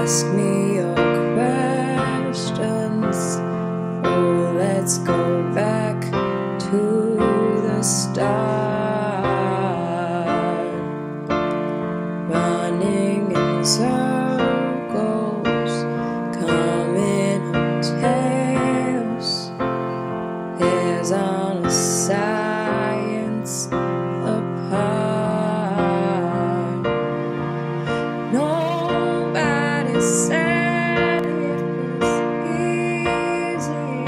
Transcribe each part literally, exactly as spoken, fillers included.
ask me your questions. Oh, let's go back to the start, running in circles, coming on tails. Here's on a science apart. Nobody said it was easy.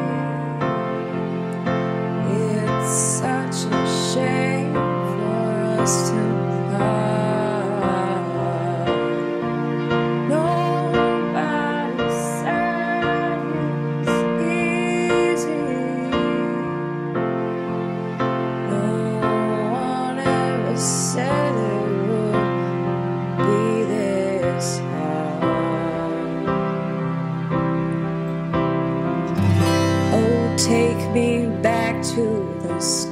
It's such a shame for us to part. Nobody said it was easy. No one ever said it would be this hard. Oh, take me back to the start.